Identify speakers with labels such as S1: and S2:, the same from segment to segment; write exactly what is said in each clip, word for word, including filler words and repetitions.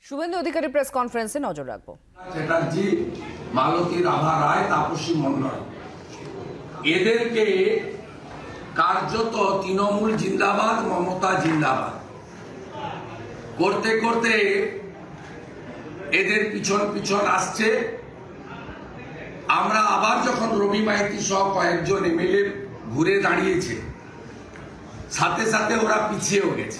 S1: Suvendu Adhikari press কনফারেন্সে নজর রাখবো।
S2: চ্যাটার্জি, মালতী রাভা রায়, তাপসী মন্ডল এদেরকে কার্যত তৃণমূল জিন্দাবাদ, মমতা জিন্দাবাদ করতে করতে এদের পিছন পিছন আসছে। আমরা আবার যখন রবি মাইতি সহ কয়েকজন এমএলএ ঘুরে দাঁড়িয়েছে, সাথে সাথে ওরা পিছিয়েও গেছে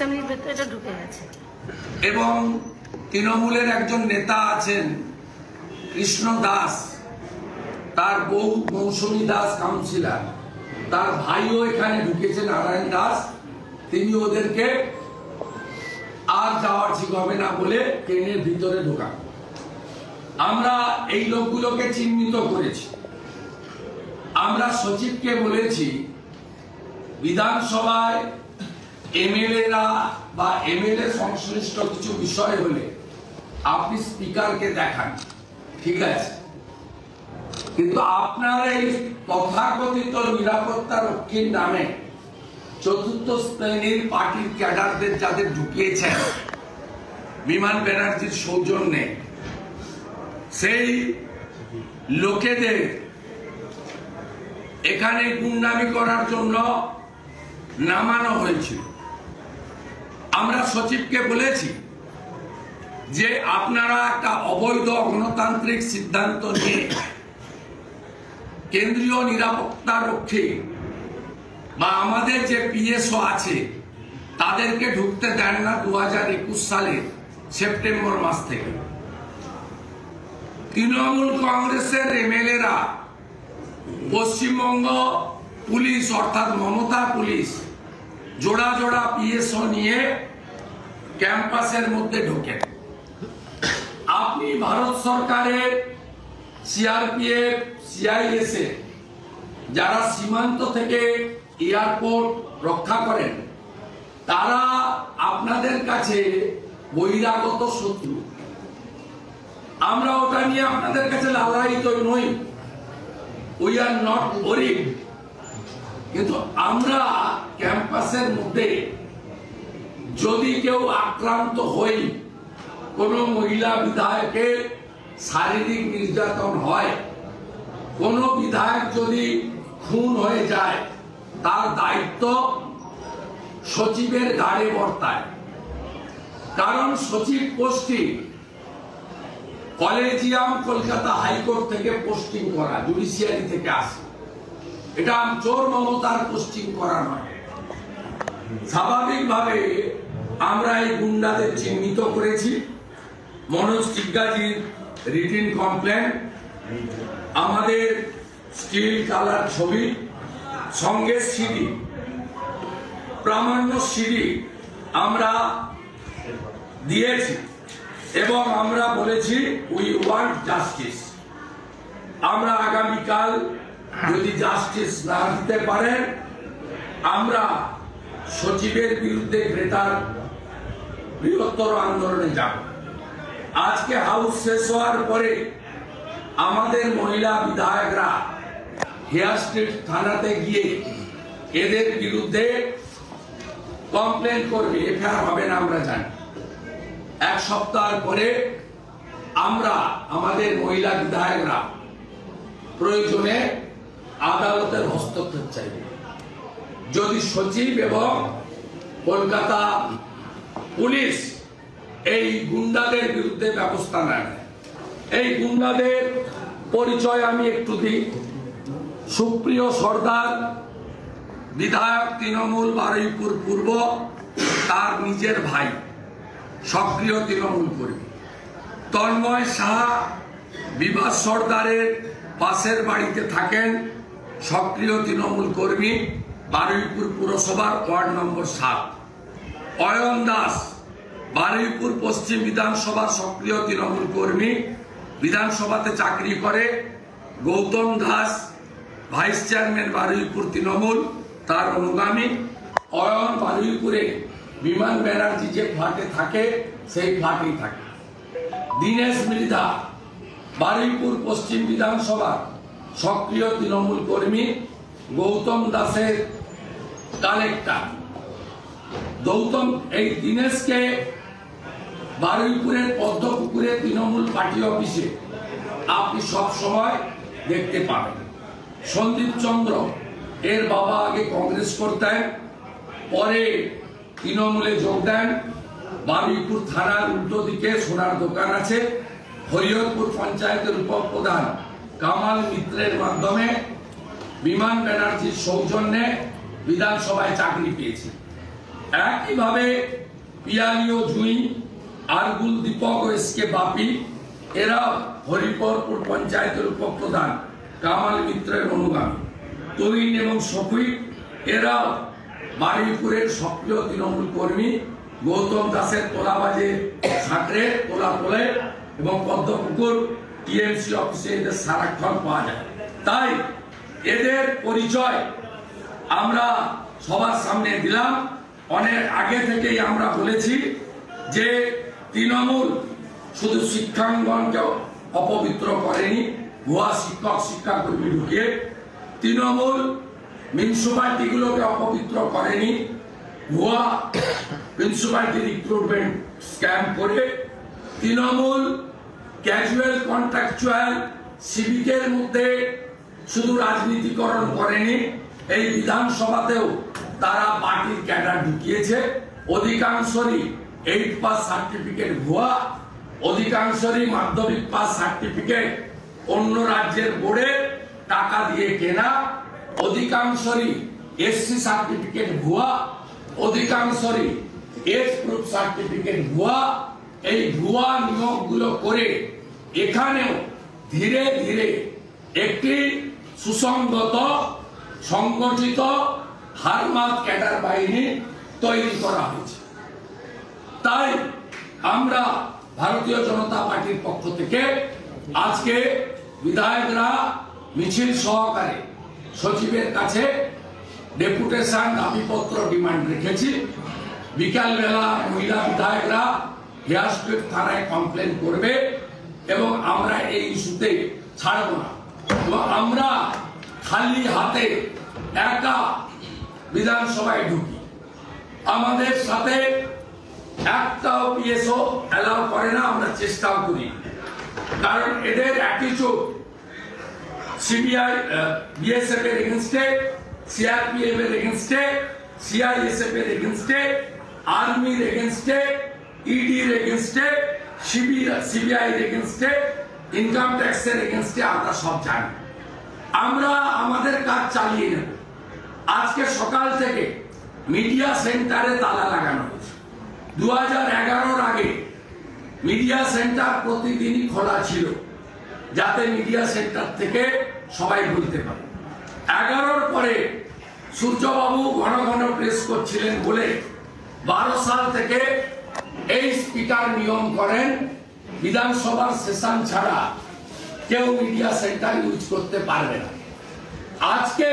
S2: এবং তৃণমূলের একজন নেতা আছেন কৃষ্ণ দাস, তার বউ মৌসুমী দাস কাউন্সিলর, তার ভাইও এখানে ঢুকেছে নারায়ণ দাস, তিনি ওদেরকে আর যাওয়া ঠিক হবে না বলে ট্রেনের ভিতরে ঢোকান। আমরা এই লোকগুলোকে চিহ্নিত করেছি। আমরা সচিবকে বলেছি বিধানসভায় এমএলএরা বা এমএলএ সংশ্লিষ্ট কিছু বিষয় হলে আপনি স্পিকারকে দেখান, ঠিক আছে, কিন্তু আপনার এই তথাকথিত নিরাপত্তা রক্ষীর নামে চতুর্থ শ্রেণীর পার্টির ক্যাডারদের যাদের ঢুকিয়েছেন বিমান ব্যানার্জির সৌজন্যে, সেই লোকেদের এখানে গুন্ডামি করার জন্য নামানো হয়েছিল। আমরা সচিবকে বলেছি যে আপনারা একটা অবৈধ গণতান্ত্রিক সিদ্ধান্ত নিয়ে কেন্দ্রীয় নিরাপত্তা রক্ষী বা আমাদের যে পিএসও আছে তাদেরকে ঢুকতে দেন না দু হাজার একুশ সালের সেপ্টেম্বর মাস থেকে। তৃণমূল কংগ্রেসের এমএলএরা পশ্চিমবঙ্গ পুলিশ অর্থাৎ মমতা পুলিশ জোড়া জোড়া পিএসও নিয়ে ক্যাম্পাসের মধ্যে ঢোকেন। আপনি ভারত সরকারের সিআরপিএফ, সিআইএসএফ যারা সীমান্ত থেকে এয়ারপোর্ট রক্ষা করেন, তারা আপনাদের কাছে বহিরাগত শত্রু। আমরা ওটা নিয়ে আপনাদের কাছে লালায়িত নই, উই আর নট ওরিড, কিন্তু আমরা ক্যাম্পাসের মধ্যে যদি কেউ আক্রান্ত হই, কোন মহিলা বিধায়কের শারীরিক নির্যাতন হয়, কোন বিধায়ক যদি খুন হয়ে যায়, তার দায়িত্ব সচিবের ঘাড়ে বর্তায়। কারণ সচিব পোস্টিং কলেজিয়াম কলকাতা হাইকোর্ট থেকে পোস্টিং করা, জুডিশিয়ারি থেকে আসে, এটা চোর মমতার পোস্টিং করা নয়। স্বাভাবিকভাবে আমরা এই গুন্ডাদের চিহ্নিত করেছি। মনোজ টিগ্গাজির রিটিন কমপ্লেন, আমাদের স্টিল কালার ছবি, সঙ্গে সিডি, প্রামাণ্য সিডি আমরা দিয়েছি এবং আমরা বলেছি উই ওয়ান্ট জাস্টিস। আমরা আগামীকাল যদি জাস্টিস না দিতে পারেন, আমরা সচিবের বিরুদ্ধে গ্রেটার বৃহত্তর আন্দোলনে যাব। আজকে হাউস শেষ হওয়ার পরে আমাদের মহিলা বিধায়করা হেয়ার স্ট্রিট থানাতে গিয়ে এদের বিরুদ্ধে কমপ্লেন করবে, এফআইআর হবে না আমরা জানি। এক সপ্তাহ পরে আমরা আমাদের মহিলা বিধায়করা প্রয়োজনে আদালতের হস্তক্ষেপ চাইবে। যদি সচিব এবং কলকাতা পুলিশ এই গুন্ডাদের বিরুদ্ধে ব্যবস্থা নেয়। এই গুন্ডাদের পরিচয় আমি একটু দিই। সুপ্রিয় সর্দার, বিধায়ক তৃণমূল বারুইপুর পূর্ব, তার নিজের ভাই, সক্রিয় তৃণমূল কর্মী। তন্ময় সাহা বিভাস সর্দারের পাশের বাড়িতে থাকেন, সক্রিয় তৃণমূল কর্মী, বারুইপুর পুরসভার ওয়ার্ড নম্বর সাত। অয়ন দাস বারুইপুর পশ্চিম বিধানসভার সক্রিয় তৃণমূল কর্মী, বিধানসভাতে চাকরি করে। গৌতম দাস ভাইস চেয়ারম্যান বারুইপুর তৃণমূল, তার অনুগামী। অয়ন বারুইপুরে বিমান ব্যানার্জি যে ফ্ল্যাটে থাকে সেই ফ্ল্যাটেই থাকে। দীনেশ মৃধা বারুইপুর পশ্চিম বিধানসভা সক্রিয় তৃণমূল কর্মী, গৌতম দাসের কালেক্টর। গৌতম এই দীনেশকে বারুইপুরের পদ্মপুকুরে তৃণমূল পার্টি অফিসে আপনি সব সময় দেখতে পাবেন। সন্দীপ চন্দ্র এর বাবা আগে কংগ্রেস করতেন, পরে তৃণমূলে যোগ দেন। বারুইপুর থানার উল্টো দিকে সোনার দোকান আছে। হরিহরপুর পঞ্চায়েতের উপপ্রধান কামাল মিত্রের মাধ্যমে বিমান ব্যানার্জির সৌজন্যে বিধানসভায় চাকরি পেয়েছে। একইভাবে পিয়ালিও জুই, আরগুল দীপক ও এস কে বাপি এরা হরিহরপুর পঞ্চায়েতের উপপ্রধান কামাল মিত্রের অনুগামী। তরুণ এবং সফুই এরাও বারুইপুরের সক্রিয় তৃণমূল কর্মী। গৌতম দাসের তোলাবাজে ছাত্রে তোলা তোলে এবং পদ্মপুকুর টিএমসি অফিসে এদের সারাক্ষণ পাওয়া যায়। তাই এদের পরিচয় আমরা সবার সামনে দিলাম। অনেক আগে থেকেই আমরা বলেছি যে তৃণমূল শুধু শিক্ষাঙ্গনকে অপবিত্র করেনি, ভুয়া শিক্ষক শিক্ষাকর্মী ঢুকিয়ে। তৃণমূল মিউনিসিপালিটিগুলোকে অপবিত্র করেনি, ভুয়া মিউনিসিপালিটি রিক্রুটমেন্ট স্ক্যাম করে। তৃণমূল ক্যাজুয়াল কন্ট্রাকচুয়াল সিভিকের মধ্যে শুধু রাজনীতিকরণ করেনি, এই বিধানসভাতেও তারা পার্টির ক্যাডার ঢুকিয়েছে। অধিকাংশরই এইট পাস সার্টিফিকেট ভুয়া, অধিকাংশরই মাধ্যমিক পাস সার্টিফিকেট অন্য রাজ্যের বোর্ডে টাকা দিয়ে কেনা, অধিকাংশরই এসসি সার্টিফিকেট ভুয়া, অধিকাংশরই এজ প্রুফ সার্টিফিকেট ভুয়া। এই ভুয়া নিয়োগগুলো করে এখানেও ধীরে ধীরে একটি সুসংগত সংগঠিত হারমাত ক্যাডার বাহিনী তৈরি করা হয়েছে। তাই আমরা ভারতীয় জনতা পার্টির পক্ষ থেকে আজকে বিধায়করা মিছিল সহকারে সচিবের কাছে ডেপুটেশন দাবিপত্র ডিমান্ড রেখেছি। বিকালবেলা মহিলা বিধায়করা হেয়ার স্ট্রিট থানায় কমপ্লেন করবে এবং আমরা এই ইস্যুতে ছাড়ব না। এবং আমরা খালি হাতে একা বিধানসভায় ঢুকি, আমাদের সাথে একটাও পিএসও অ্যালাউ করে না, আমরা চেষ্টাও করি। কারণ এদের অ্যাটিটিউড সিবিআই বিএসএফ এর এগেইনস্টে, সিআরপিএফ এর এগেইনস্টে, সিআইএসএফ এর এগেইনস্টে, আর্মির এগেইনস্টে, ইডির এগেইনস্টে, সিবিআই এর এগেইনস্টে, ইনকাম ট্যাক্স এর এগেইনস্টে আমরা সব জানি। আমরা আমাদের কাজ চালিয়ে নেব। আজকে সকাল থেকে মিডিয়া সেন্টারে তালা লাগানো হয়েছে। দু হাজার এগারোর আগে মিডিয়া সেন্টার প্রতিদিনই খোলা ছিল, যাতে মিডিয়া সেন্টার থেকে সবাই বলতে পারে। এগারোর পরে সূর্যবাবু ঘন ঘন প্রেস করছিলেন বলে বারো সাল থেকে এই স্পিকার নিয়ম করেন বিধানসভার সেশন ছাড়া কেউ মিডিয়া সেন্টার ইউজ করতে পারবে না। আজকে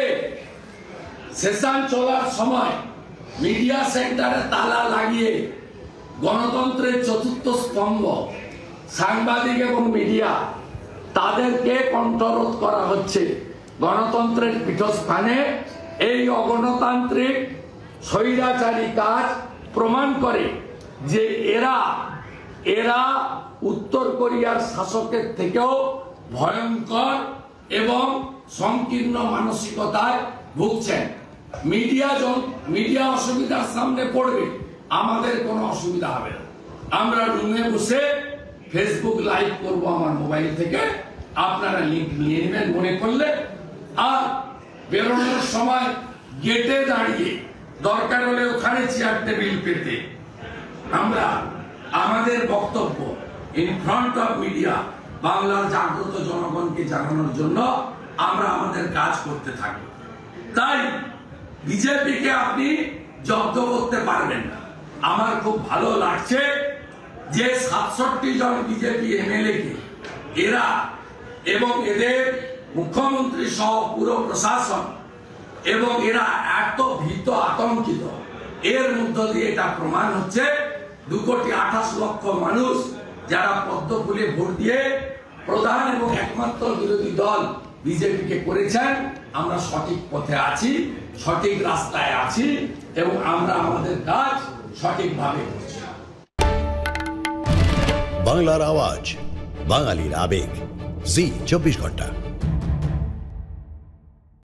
S2: সেশন চলার সময় মিডিয়া সেন্টারে তালা লাগিয়ে গণতন্ত্রের চতুর্থ স্তম্ভ সাংবাদিক এবং মিডিয়া তাদেরকে কণ্ঠরোধ করা হচ্ছে। গণতন্ত্রের পীঠস্থানে এই অগণতান্ত্রিক স্বৈরাচারী কাজ প্রমাণ করে যে এরা এরা উত্তর কোরিয়ার শাসকের থেকেও ভয়ঙ্কর এবং সংকীর্ণ মানসিকতায় ভুগছেন। মিডিয়া মিডিয়া অসুবিধার সামনে পড়বে, আমাদের কোনো অসুবিধা হবে না। আমরা রুমে বসে ফেসবুক লাইভ করব আমার মোবাইল থেকে, আপনারা লিংক নিয়ে নেবেন মনে করলে। আর বেরোনোর সময় গেটে দাঁড়িয়ে দরকার হলে ওখানে চেয়ার টেবিল পেতে আমরা আমাদের বক্তব্য ইন ফ্রন্ট অফ মিডিয়া বাংলার জাগ্রত জনগণকে জানানোর জন্য আমরা আমাদের কাজ করতে থাকব। তাই বিজেপিকে আপনি জব্দ করতে পারবেন না। আমার খুব ভালো লাগছে যে সাতষট্টি জন বিজেপি এমএলএ কে এরা এবং এদের মুখ্যমন্ত্রী সহ পুরো প্রশাসন এবং এরা এত ভীত আতঙ্কিত, এর মধ্য দিয়ে এটা প্রমাণ হচ্ছে দু কোটি আঠাশ লক্ষ মানুষ যারা পদ্ম ফুলে ভোট দিয়ে প্রধান এবং একমাত্র বিরোধী দল বিজেপিকে করেছেন। আমরা সঠিক পথে আছি, সঠিক রাস্তায় আছি এবং আমরা আমাদের কাজ সঠিকভাবে করছি।
S3: বাংলার আওয়াজ, বাঙালির আবেগ, জি চব্বিশ ঘন্টা।